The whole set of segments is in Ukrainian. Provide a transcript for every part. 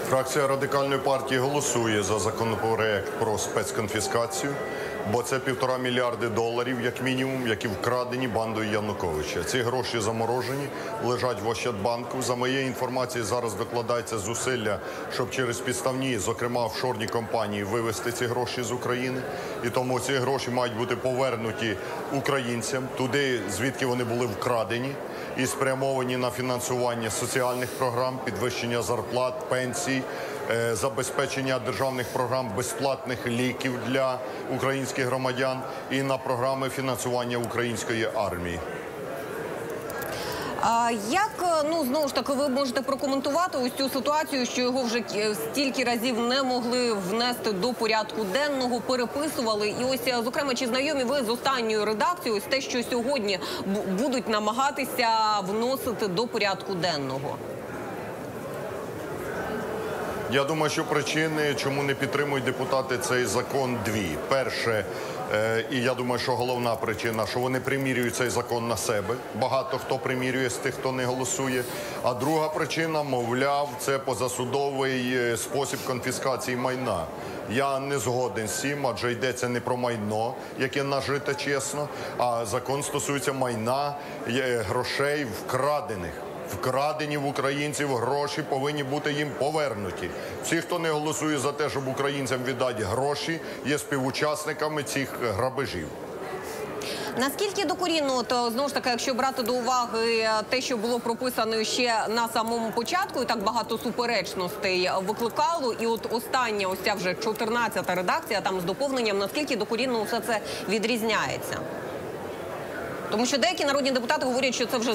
Фракція Радикальної партії голосує за законопроект про спецконфіскацію, бо це $1,5 мільярди, як мінімум, які вкрадені бандою Януковича. Ці гроші заморожені, лежать в Ощадбанку. За моєю інформацією, зараз докладається зусилля, щоб через підставні, зокрема офшорні компанії, вивести ці гроші з України. І тому ці гроші мають бути повернуті українцям туди, звідки вони були вкрадені, і спрямовані на фінансування соціальних програм, підвищення зарплат, пенсій, забезпечення державних програм безплатних ліків для українських громадян і на програми фінансування української армії. Як, знову ж таки, ви можете прокоментувати ось цю ситуацію, що його вже стільки разів не могли внести до порядку денного, переписували? І ось, зокрема, чи знайомі ви з останньою редакцією, ось те, що сьогодні будуть намагатися вносити до порядку денного? Я думаю, що причини, чому не підтримують депутати цей закон, дві. Перше, і я думаю, що головна причина, що вони примірюють цей закон на себе. Багато хто примірює з тих, хто не голосує. А друга причина, мовляв, це позасудовий спосіб конфіскації майна. Я не згоден з цим, адже йдеться не про майно, яке нажите чесно, а закон стосується майна, грошей вкрадених. Вкрадені в українців гроші повинні бути їм повернуті. Всі, хто не голосує за те, щоб українцям віддати гроші, є співучасниками цих грабежів. Наскільки докорінно, знову ж таки, якщо брати до уваги те, що було прописано ще на самому початку, і так багато суперечностей викликало, і от остання, ось ця вже 14-та редакція, там з доповненням, наскільки докорінно все це відрізняється? Тому що деякі народні депутати говорять, що це вже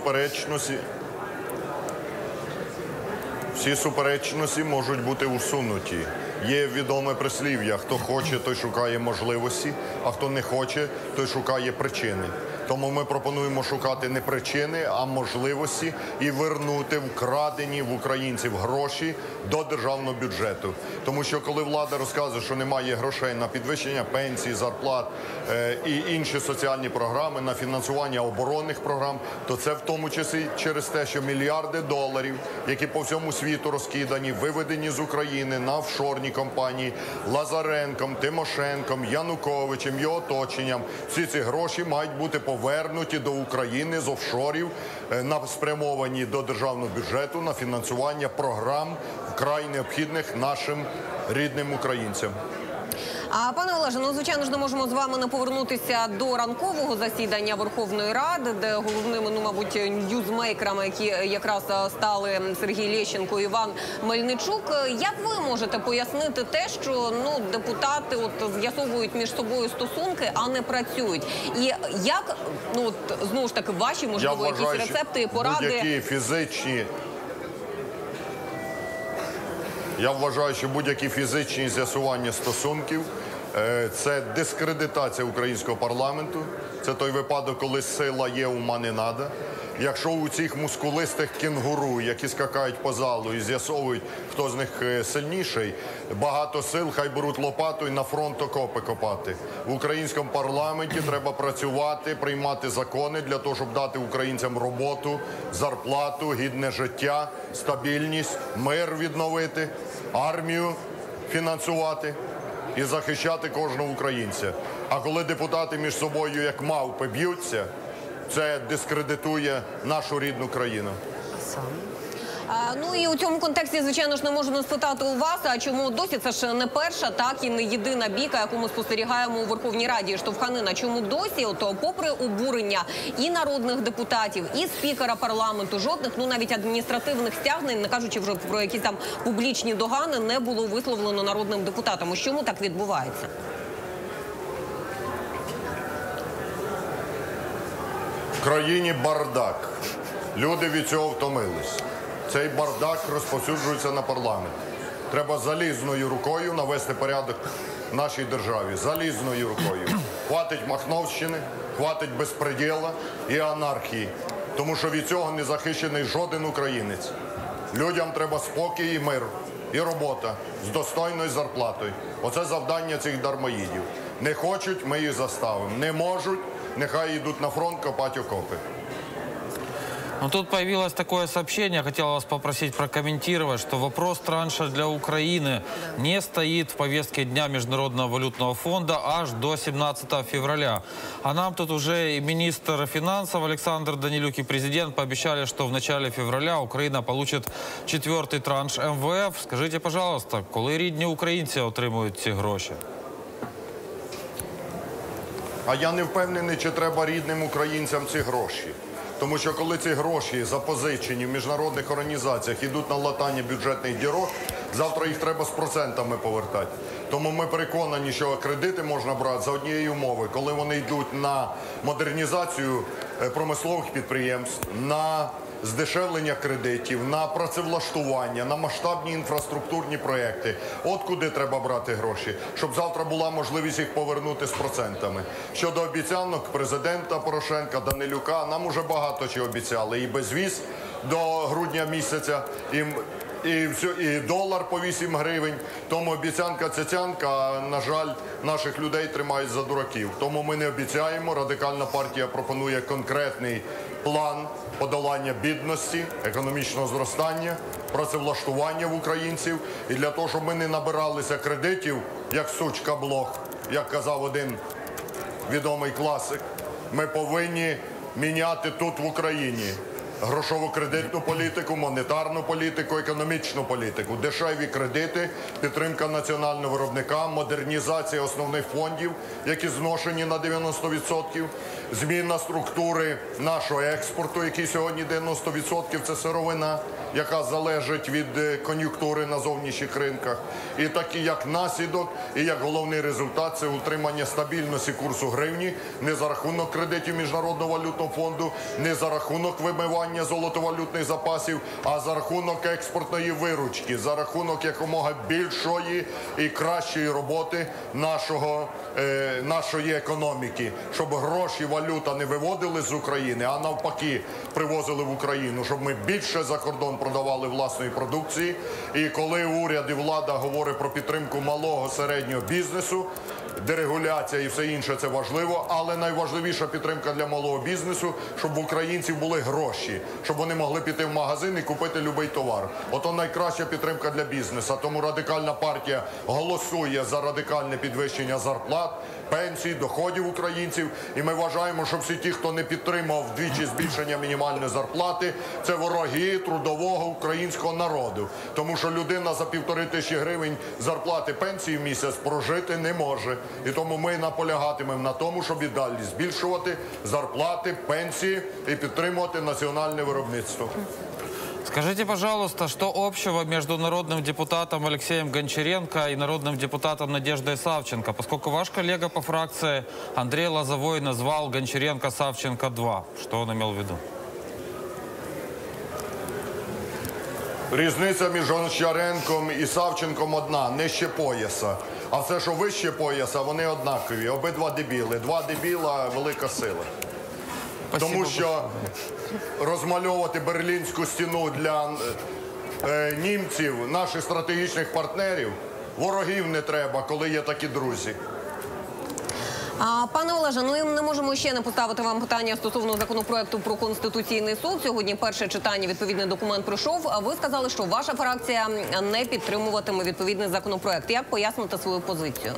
Всі суперечності можуть бути усунуті. Є відоме прислів'я: хто хоче, той шукає можливості, а хто не хоче, той шукає причини. Тому ми пропонуємо шукати не причини, а можливості і вернути вкрадені в українців гроші до державного бюджету. Тому що коли влада розказує, що немає грошей на підвищення пенсій, зарплат і інші соціальні програми, на фінансування оборонних програм, то це в тому числі через те, що $мільярди, які по всьому світу розкидані, виведені з України на офшорні компанії Лазаренком, Тимошенком, Януковичем, його оточенням. Всі ці гроші мають бути повернуті до України з офшорів, спрямовані до державного бюджету на фінансування програм вкрай необхідних нашим рідним українцям. Пане Олеже, звичайно ж, не можемо з вами не повернутися до ранкового засідання Верховної Ради, де головними, мабуть, ньюзмейкерами, які якраз стали Сергій Лещенко і Іван Мельничук. Як ви можете пояснити те, що депутати з'ясовують між собою стосунки, а не працюють? І як, знову ж таки, ваші, можливо, якісь рецепти і поради? Я вважаю, що будь-які фізичні з'ясування стосунків – це дискредитація українського парламенту. Це той випадок, коли сила є, ума не надо. Якщо у цих мускулистих кенгуру, які скакають по залу і з'ясовують, хто з них сильніший, багато сил, хай беруть лопату і на фронт окопи копати. В українському парламенті треба працювати, приймати закони для того, щоб дати українцям роботу, зарплату, гідне життя, стабільність, мир відновити, армію фінансувати і захищати кожного українця. А коли депутати між собою як мавпи б'ються, це дискредитує нашу рідну країну. І у цьому контексті, звичайно ж, не можу не спитати у вас, а чому досі, це ж не перша, так і не єдина бійка, яку ми спостерігаємо у Верховній Раді, штовханина. Чому досі, попри обурення і народних депутатів, і спікера парламенту, жодних, навіть адміністративних стягнень, не кажучи вже про якісь там публічні догани, не було висловлено народним депутатам. Чому так відбувається? В країні бардак. Люди від цього втомились. Цей бардак розповсюджується на парламент. Треба залізною рукою навести порядок в нашій державі. Залізною рукою. Хватить махновщини, хватить безпреділа і анархії. Тому що від цього не захищений жоден українець. Людям треба спокій і мир. І робота з достойною зарплатою. Оце завдання цих дармоїдів. Не хочуть – ми їх заставимо. Не можуть – нехай йдуть на фронт копати окопи. Ну, тут появилось такое сообщение, хотел вас попросить прокомментировать, что вопрос транша для Украины не стоит в повестке дня Международного валютного фонда аж до 17 февраля. А нам тут уже и министр финансов Александр Данилюк, и президент пообещали, что в начале февраля Украина получит 4-й транш МВФ. Скажите, пожалуйста, коли рідні українці отримують ці гроші? А я не впевнений, чи треба рідним українцям ці гроші. Тому що коли ці гроші запозичені в міжнародних організаціях йдуть на латання бюджетних дірок, завтра їх треба з процентами повертати. Тому ми переконані, що кредити можна брати за однієї умови, коли вони йдуть на модернізацію промислових підприємств, на здешевлення кредитів, на працевлаштування, на масштабні інфраструктурні проекти. От куди треба брати гроші, щоб завтра була можливість їх повернути з процентами. Щодо обіцянок президента Порошенка, Данилюка, нам уже багато чого обіцяли. І безвіз до грудня місяця, і долар по 8 гривень. Тому обіцянка цяцянка, а, на жаль, наших людей тримають за дураків. Тому ми не обіцяємо. Радикальна партія пропонує конкретний план подолання бідності, економічного зростання, працевлаштування в українців. І для того, щоб ми не набиралися кредитів, як сучка блох, як казав один відомий класик, ми повинні міняти тут в Україні грошово-кредитну політику, монетарну політику, економічну політику, дешеві кредити, підтримка національного виробника, модернізація основних фондів, які зношені на 90%, зміна структури нашого експорту, який сьогодні 90% – це сировина, яка залежить від кон'юнктури на зовнішніх ринках. І такі як наслідок, і як головний результат – це утримання стабільності курсу гривні не за рахунок кредитів Міжнародного валютного фонду, не за рахунок вимивання золотовалютних запасів, а за рахунок експортної виручки, за рахунок якомога більшої і кращої роботи нашої економіки, щоб гроші, валюта не виводили з України, а навпаки привозили в Україну, щоб ми більше за кордон продавали власної продукції. І коли уряд і влада говорить про підтримку малого, середнього бізнесу, дерегуляція і все інше – це важливо, але найважливіша підтримка для малого бізнесу, щоб в українців були гроші, щоб вони могли піти в магазин і купити будь-який товар. Ото найкраща підтримка для бізнесу. Тому Радикальна партія голосує за радикальне підвищення зарплат, пенсій, доходів українців. І ми вважаємо, що всі ті, хто не підтримав вдвічі збільшення мінімальної зарплати, це вороги трудового українського народу. Тому що людина за 1500 гривень зарплати пенсії в місяць прожити не може. І тому ми наполягатимемо на тому, щоб і далі збільшувати зарплати, пенсії і підтримувати національне виробництво. Скажите, пожалуйста, что общего между народным депутатом Алексеем Гончаренко и народным депутатом Надеждой Савченко, поскольку ваш коллега по фракции Андрей Лозовой назвал Гончаренко Савченко-2. Что он имел в виду? Різниця між Гончаренком і Савченком одна – нижче пояса. А все, що вище пояса, вони однакові. Обидва дебіли. Два дебіла – велика сила. Тому що розмальовувати Берлінську стіну для німців, наших стратегічних партнерів, ворогів не треба, коли є такі друзі. Пане Олеже, ну і не можемо ще не поставити вам питання стосовно законопроекту про Конституційний суд. Сьогодні перше читання, відповідний документ пройшов. А ви сказали, що ваша фракція не підтримуватиме відповідний законопроект. Як поясните свою позицію?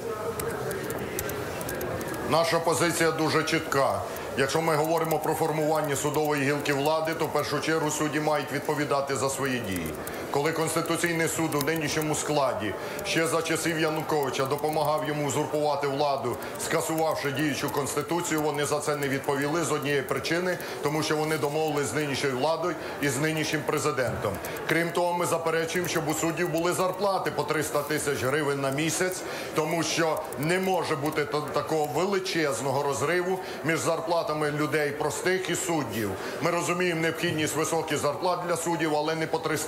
Наша позиція дуже чітка. Якщо ми говоримо про формування судової гілки влади, то в першу чергу судді мають відповідати за свої дії. Коли Конституційний суд у нинішньому складі ще за часів Януковича допомагав йому узурпувати владу, скасувавши діючу Конституцію, вони за це не відповіли з однієї причини, тому що вони домовились з нинішньою владою і з нинішнім президентом. Крім того, ми заперечуємо, щоб у суддів були зарплати по 300 тисяч гривень на місяць, тому що не може бути такого величезного розриву між зарплатами людей простих і суддів. Ми розуміємо необхідність високих зарплат для суддів, але не по 300 тисяч.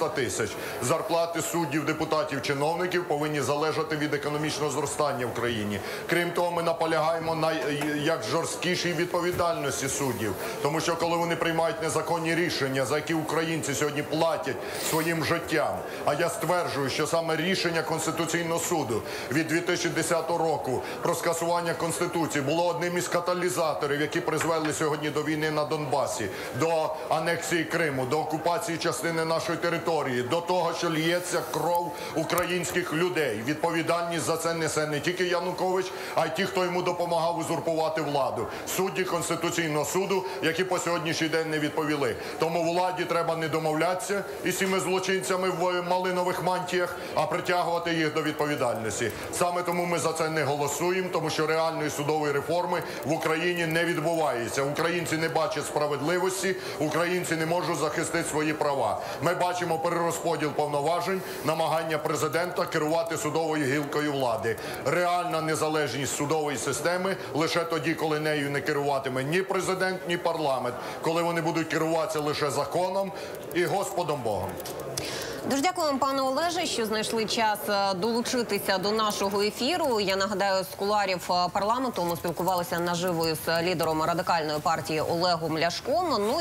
Янукович, зарплати суддів, депутатів, чиновників повинні залежати від економічного зростання в країні. Крім того, ми наполягаємо на як жорсткішій відповідальності суддів. Тому що коли вони приймають незаконні рішення, за які українці сьогодні платять своїм життям, а я стверджую, що саме рішення Конституційного суду від 2010 року про скасування Конституції було одним із каталізаторів, які призвели сьогодні до війни на Донбасі, до анексії Криму, до окупації частини нашої території, до того, що лється кров українських людей. Відповідальність за це несе не тільки Янукович, а й ті, хто йому допомагав узурпувати владу. Судді Конституційного суду, які по сьогоднішній день не відповіли. Тому владі треба не домовлятися із цими злочинцями в малинових мантіях, а притягувати їх до відповідальності. Саме тому ми за це не голосуємо, тому що реальної судової реформи в Україні не відбувається. Українці не бачать справедливості, українці не можуть захистити свої права. Ми бачимо перерозподіл повноважень, намагання президента керувати судовою гілкою влади. Реальна незалежність судової системи лише тоді, коли нею не керуватиме ні президент, ні парламент, коли вони будуть керуватися лише законом і Господом Богом. Дуже дякуємо, пане Олеже, що знайшли час долучитися до нашого ефіру. Я нагадаю, з кулуарів парламенту ми спілкувалися наживо з лідером Радикальної партії Олегом Ляшком.